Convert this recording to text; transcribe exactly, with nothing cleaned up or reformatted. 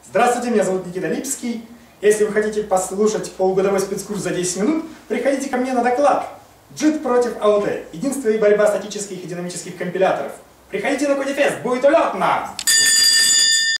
Здравствуйте, меня зовут Никита Липский. Если вы хотите послушать полугодовой спецкурс за десять минут, приходите ко мне на доклад. джит против эй о тэ. Единство и борьба статических и динамических компиляторов. Приходите на Кодифест, будет улетно!